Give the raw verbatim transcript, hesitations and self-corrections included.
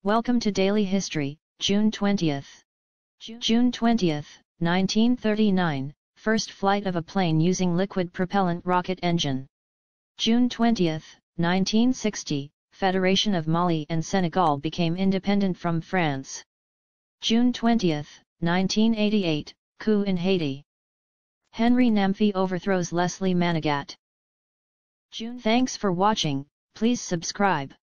Welcome to Daily History, June twentieth. June twentieth, nineteen thirty-nine, first flight of a plane using liquid propellant rocket engine. June twentieth, nineteen sixty, Federation of Mali and Senegal became independent from France. June twentieth, nineteen eighty-eight, coup in Haiti. Henri Namphy overthrows Manigat. Thanks for watching, please subscribe.